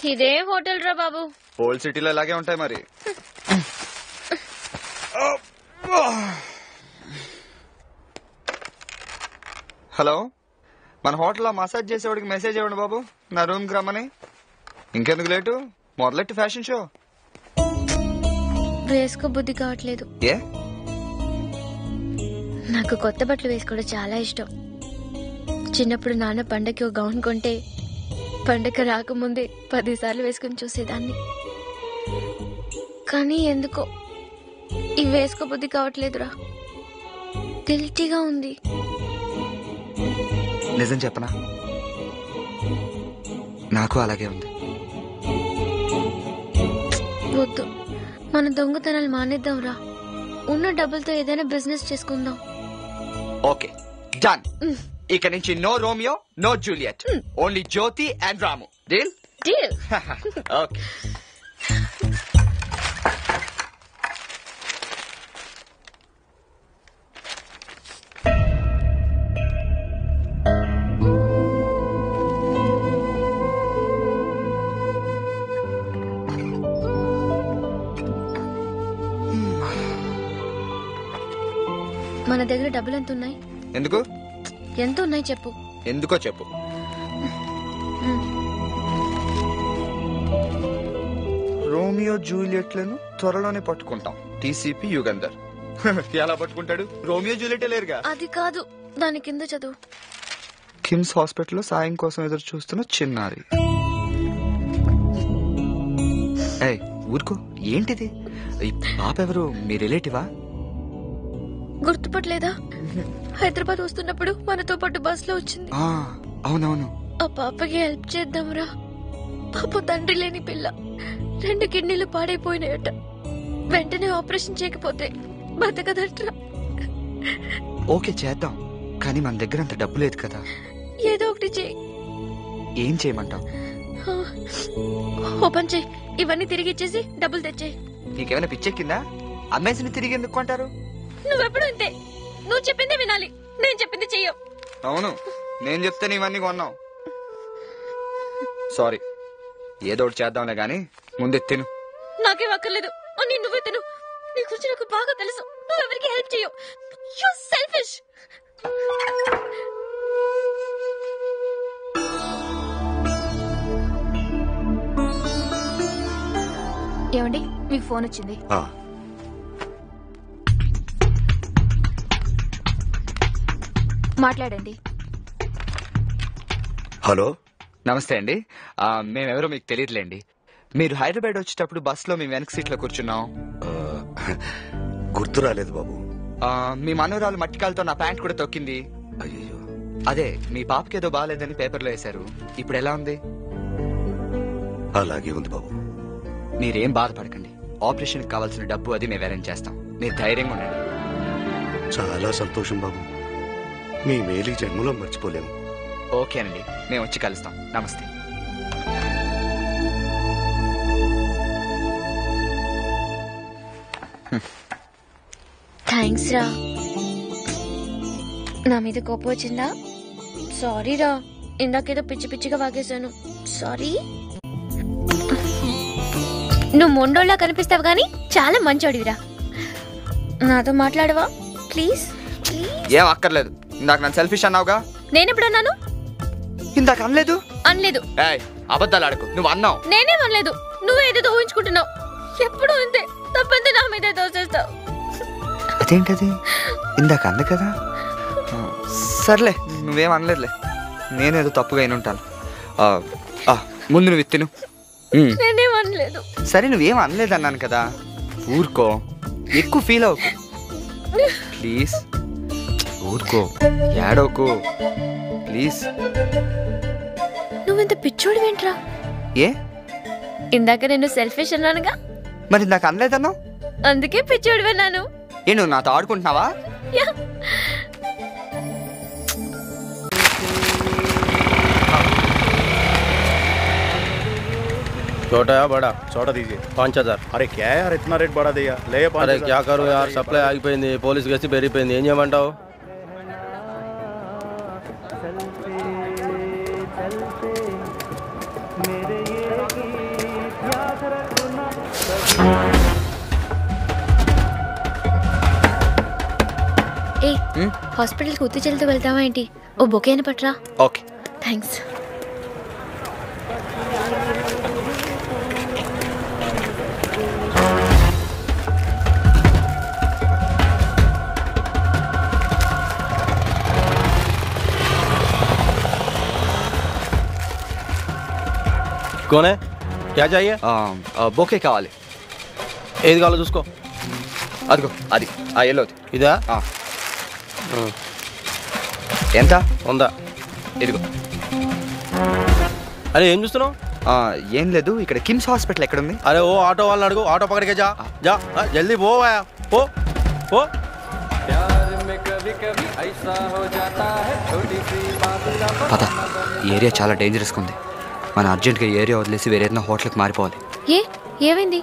ఇదే హోటల్ రా బాబు. ఓల్డ్ సిటీలో ఇలాగే ఉంటాయి మరి. హలో, మన హోటల్లో మసాజ్ చేసేవాడికి మెసేజ్ ఇవ్వండి బాబు, నా రూమ్ కి రమ్మని. ఇంకెందుకు లేటు, మొదలెట్టి ఫ్యాషన్ షో. వేసుకో బుద్ధి కావట్లేదు. ఏ? నాకు కొత్త బట్టలు వేసుకోవడం చాలా ఇష్టం. చిన్నప్పుడు నాన్న పండగకి ఒక గౌన్ కొంటే పండగ రాకముందే 10 సార్లు వేసుకుని చూసేదాన్ని. కానీ ఎందుకో ఇవి వేసుకో బుద్ధి కావట్లేదురా. గిల్టీగా ఉంది. నిజం చెప్పనా, నాకు అలాగే ఉంది. వద్దు, మన దొంగతనాలు మానేద్దాం రా. ఉన్న డబ్బులతో ఏదైనా బిజినెస్ చేసుకుందాం. Okay, done. ఇక నుంచి no Romeo, no Juliet, only Jyothi and Ramu. Deal? Deal. Okay. మన దగ్గర డబ్బులు ఎంత ఉన్నాయి? ఎందుకు? ఎంత ఉన్నాయి చెప్పు. ఎందుకో చెప్పు. రోమియో జూలియట్లను త్వరలోనే పట్టుకుంటాం. టీసీపీ యుగంధర్. ఎలా పట్టుకుంటాడు? రోమియో జూలియట్ లేరుగా. అది కాదు, దాని కింద చదువు. కిమ్స్ హాస్పిటల్లో సాయం కోసం ఎదురు చూస్తున్న చిన్నారి. ఏయ్, ఊరుకో. ఏంటిది? ఈ పాప ఎవరు? మీ రిలేటివా? గుర్తుపట్టలేదా? హైదరాబాద్ వస్తున్నప్పుడు మనతో పాటు బస్ లో వచ్చింది. అవునవును. ఆ పాపకి హెల్ప్ చేద్దాంరా. పాప తండ్రి లేని పిల్ల, 2 కిడ్నీలు పాడైపోయినాయట. వెంటనే ఆపరేషన్ చేయకపోతే బతకదట్రా. ఓకే, చేద్దాం. కానీ మన దగ్గర అంత డబ్బు లేదు కదా. ఏదో ఒకటి చేయి. ఏం చేయమంటావు? ఓపెన్ చేయి. ఇవన్నీ తిరిగి ఇచ్చేసి డబ్బులు తెచ్చేయి. నీకేమైనా పిచ్చెక్కిందా? అమ్మేసిని తిరిగి ఎందుకు కొంటారు? నువ్వెప్పుడు ఇంతే. నువ్వు చెప్పింది వినాలి, నేను చెప్పింది చెయ్యవు. అవును, నేను చెప్తే ఇవన్నీ కొన్నావు. సారీ, ఏదో ఒకటి చేద్దాంలే గాని ముందే తిను. నాకేం అక్కర్లేదు, అన్నీ నువ్వే తిను. నీ గురించి నాకు బాగా తెలుసు. నువ్వెవరికి హెల్ప్ చేయవు. You selfish. ఏమండి, మీకు ఫోన్ వచ్చింది. మాట్లాడండి. హలో, నమస్తే అండి. మేమెవరో మీకు తెలియదులేండి. మీరు హైదరాబాద్ వచ్చేటప్పుడు బస్ లో మేము వెనక సీట్లో కూర్చున్నాం. గుర్తు రాలేదు బాబు. మీ మనోరాలు మట్టికాలతో నా ప్యాంట్ కూడా తొక్కింది. అయ్యో, అదే మీ పాపకేదో బాగాలేదని పేపర్లో వేశారు. ఇప్పుడు ఎలా ఉంది? అలాగే ఉంది బాబు. మీరేం బాధపడకండి. ఆపరేషన్ కావాల్సిన డబ్బు అది మేము అరేంజ్ చేస్తాం. మీరు ధైర్యంగా ఉండండి. చాలా సంతోషం బాబు. మీ మేలు జన్మలో మర్చిపోలేము. ఓకేనండి, మేము వచ్చి కలుస్తాం. నమస్తే. థ్యాంక్స్ రా. నా మీద కోపం వచ్చిందా? సారీ రా, ఇందాకేదో పిచ్చి పిచ్చిగా వాగేశాను. సారీ. నువ్వు మొండోళ్ళ కనిపిస్తావు గానీ చాలా మంచోడివిరా. నాతో మాట్లాడవా ప్లీజ్? ఏం అక్కర్లేదు. ఇందాక నన్ను సెల్ఫిష్ అన్నావుగా. నేనెప్పుడన్నాను? ఇందాక అనలేదు. అనలేదు. అబద్ధాలు ఆడకు. నువ్వు అన్నావు. నేనేం అనలేదు. నువ్వేదో ఊహించుకుంటున్నావు. ఎప్పుడు ఇంతే, తప్పంతే నా మీదే దోసేస్తావు. అదేంటది? ఇందాక అంది కదా. సర్లే, నువ్వేం అనలేదులే. నేనేదో తప్పుగా అయినుంటాను. ముందు నువ్వు తిను. నేనేం అనలేదు. సరే, నువ్వేం అనలేదు అన్నాను కదా. ఊరుకో, ఎక్కువ ఫీల్ అవ్వకు ప్లీజ్. ఊరుకో, ఏడవకు ప్లీజ్. నువ్వింత పిచ్చోడివేంట్రా? ఏ? ఇందాక నేను సెల్ఫిష్ అన్నానుగా. మరి ఇందాక అనలేదన్నావు. అందుకే పిచ్చోడివన్నాను. ఏ, నువ్వు నాతో ఆడుకుంటున్నావా? छोटा या बड़ा? छोटा दीजिए। 5000। अरे क्या है यार, इतना रेट बढ़ा दिया. ले 5000. अरे क्या करूँ यार, सप्लाई ఆగిపోయింది, పోలీస్ గసి పెరిగిపోయింది, ఏం చేయమంటావు? मेरे ये ఏ హాస్పిటల్కి ఉత్తి చెల్లితో వెళ్తావా ఏంటి? ఓ బొకే అని పట్రా. Okay thanks. कौन है? क्या चाहिए? బొకే కావాలి. ఏది కావాలో చూసుకో. అదిగో అది ఆ ఎల్లోది. ఇదా? ఎంత? 100. ఇదిగో. అరే ఏం చూస్తున్నావు? ఏం లేదు, ఇక్కడ కిమ్స్ హాస్పిటల్ ఎక్కడ ఉంది? అరే ఓ ఆటో వాళ్ళని అడుగు, ఆటో పక్కడికే జా జా జల్దీ పో పో పో. పద, ఈ ఏరియా చాలా డేంజరస్గా ఉంది. మన అర్జెంట్గా ఈ ఏరియా వదిలేసి వేరే ఏదైనా హోటల్కి మారిపోవాలి. ఏమైంది?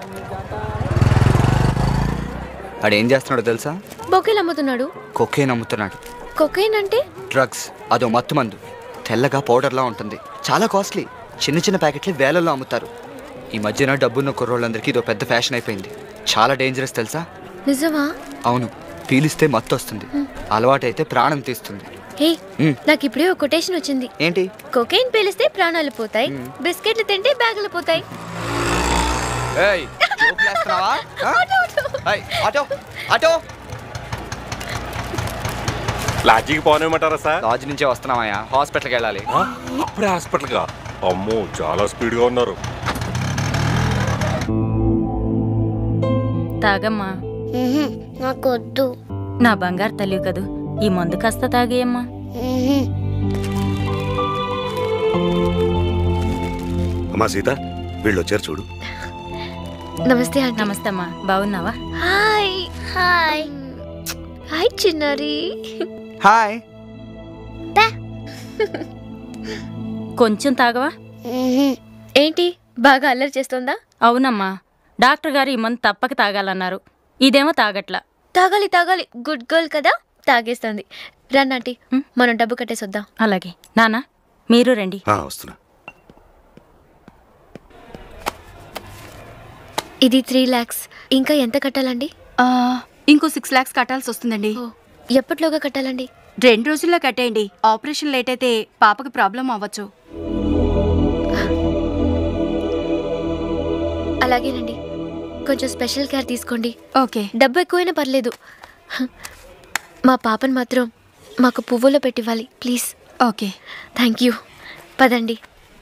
వాడు ఏం చేస్తున్నాడో తెలుసా? బొకేలు అమ్ముతున్నాడు. కొకేన్ అమ్ముతున్నాడు. కొకైన్ అంటే? డ్రగ్స్. అదో మత్తు మందు, తెల్లగా పౌడర్లా ఉంటుంది, చాలా కాస్ట్లీ. చిన్న చిన్న ప్యాకెట్లు వేలల్లో అమ్ముతారు. ఈ మధ్యన డబ్బున్న కుర్రోళ్ళందరికీ ఇదో పెద్ద ఫ్యాషన్ అయిపోయింది. చాలా డేంజరస్ తెలుసా? నిజమా? అవును, పీలిస్తే మత్తు వస్తుంది, అలవాటైతే ప్రాణం తీస్తుంది. నాకు ఇప్పుడే ఒక కొటేషన్ వచ్చింది. ఏంటి? కొకైన్ పీలిస్తే ప్రాణాలు పోతాయి, బిస్కెట్లు తింటే బ్యాగులు పోతాయి. లాడ్జికి పోనేమంటారా సార్? లాడ్జ్ నుంచే వస్తున్నామయ్యా, హాస్పిటల్కి వెళ్ళాలి. అప్పుడే హాస్పిటల్గా? అమ్మో, చాలా స్పీడ్గా ఉన్నారు. తాగమ్మా. నాకొద్దు. నా బంగారు తల్లి కదూ, ఈ మందు కాస్త తాగేయమ్మా. అమ్మా సీత, వీళ్ళు వచ్చారు చూడు. నమస్తే ఆంటీ. నమస్తే అమ్మా, బాగున్నావా? హాయ్. హాయ్ హాయ్ చిన్నారి. హాయ్. కొంచెం తాగవా? ఏంటి బాగా అల్లరి చేస్తుందా? అవునమ్మా, డాక్టర్ గారు ఈ మందు తప్పక తాగాలన్నారు. ఇదేమో తాగట్లా. తాగాలి తాగాలి, గుడ్ గర్ల్ కదా, తాగేస్తుంది. రండి మనం డబ్బు కట్టేసొద్దాం. అలాగే నానా, మీరు రండి. వస్తున్నా. ఇది 3 lakhs. ఇంకా ఎంత కట్టాలండి? ఇంకో 6 lakhs కట్టాల్సి వస్తుందండి. ఎప్పటిలోగా కట్టాలండి? 2 రోజుల్లో కట్టేయండి. ఆపరేషన్ లేట్ అయితే పాపకి ప్రాబ్లం అవ్వచ్చు. అలాగేనండి, కొంచెం స్పెషల్ కేర్ తీసుకోండి. ఓకే. డబ్బు ఎక్కువైనా పర్లేదు, మా పాపను మాత్రం మాకు పువ్వులో పెట్టివ్వాలి ప్లీజ్. Okay, thank you. పదండి.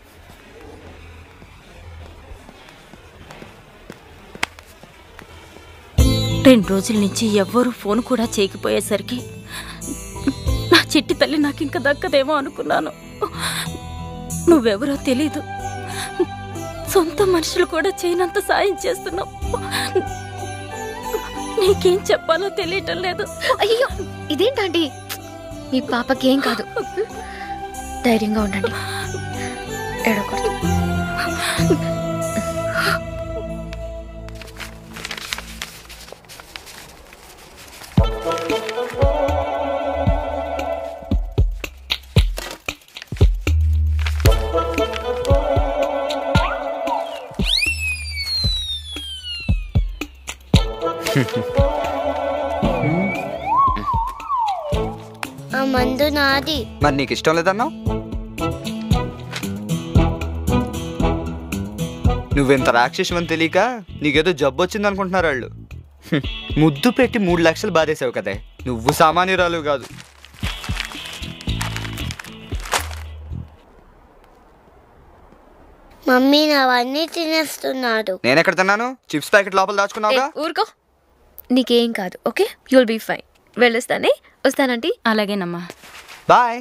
రెండు రోజుల నుంచి ఎవ్వరూ ఫోన్ కూడా చేయకపోయేసరికి నా చిట్టి తల్లి నాకు ఇంకా దక్కదేమో అనుకున్నాను. నువ్వెవరో తెలీదు, సొంత మనుషులు కూడా చేయనంత సాయం చేస్తున్నావు. నీకేం చెప్పాలో తెలియటం లేదు. అయ్యో ఇదేంటండి, మీ పాపకేం కాదు, ధైర్యంగా ఉండండి, ఏడవకూడదు. ఆ మందు నాది. మరి నీకు ఇష్టం లేదన్నావు? నువ్వెంత రాక్షసమని తెలియక నీకేదో జబ్బు వచ్చింది అనుకుంటున్నారు వాళ్ళు. ముద్దు పెట్టి 3 లక్షలు బాధేసావు కదే, నువ్వు సామాన్యురాలు కాదు. మమ్మీ నావన్నీ తినేస్తున్నాడు. నేనెక్కడ తిన్నాను? చిప్స్ ప్యాకెట్ లోపల దాచుకున్నావుగా. ఊరుకో, నీకేం కాదు. Okay, you'll be fine. వెళ్ళొస్తానే, వస్తానంటీ. అలాగేనమ్మా, బాయ్.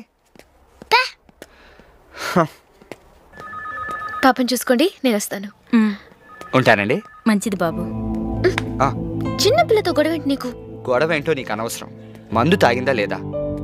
పాపని చూసుకోండి, నేను వస్తాను. ఉంటానండి. మంచిది బాబు. చిన్న పిల్లతో గొడవ ఏంటి నీకు? గొడవ ఏంటో నీకు అనవసరం. మందు తాగిందా లేదా?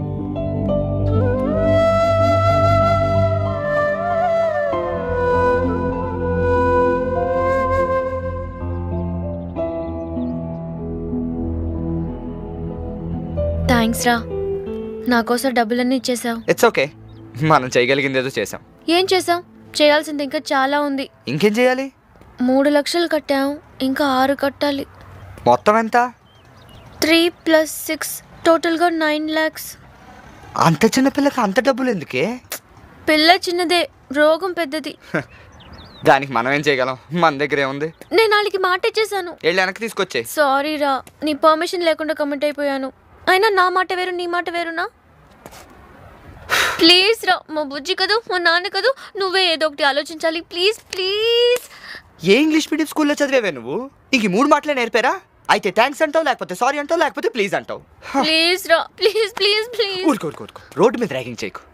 థ్యాంక్స్ రా, నా కోసం డబ్బులన్నీ ఇచ్చేసావు. ఇట్స్ ఓకే, మనం చేయగలిగింది ఏదో చేసాం. ఏం చేసాం? చేయాల్సింది ఇంకా చాలా ఉంది. ఇంకేం చేయాలి? 3 లక్షలు కట్టాం, ఇంకా 6 కట్టాలి. మొత్తం ఎంత? 3 + 6 టోటల్గా 9 lakhs. అంత చిన్న పిల్లకి అంత డబ్బులు ఎందుకే? పిల్ల చిన్నదే, రోగం పెద్దది. దానికి మనం ఏం చేయగలం? మన దగ్గర ఏముంది? నేను వాళ్ళకి మాట ఇచ్చేసాను. వెళ్ళి వెనక్కి తీసుకొచ్చే. సారీ రా, నీ పర్మిషన్ లేకుండా కమిట్ అయిపోయాను. అయినా నా మాట వేరు నీ మాట వేరునా? ప్లీజ్ రా, మా బుజ్జి కదూ, మా నాన్న కదూ, నువ్వే ఏదో ఒకటి ఆలోచించాలి. Please please. ఏ ఇంగ్లీష్ మీడియం స్కూల్లో చదివేవే నువ్వు? నీకు ఈ 3 మాటలే నేర్పారా? అయితే థ్యాంక్స్ అంటావు, లేకపోతే సారీ అంటావు, లేకపోతే ప్లీజ్ అంటావు. ప్లీజ్ రా, ప్లీజ్ ప్లీజ్ ప్లీజ్. ఊరుకో రోడ్డు మీద ర్యాగింగ్ చేయకు.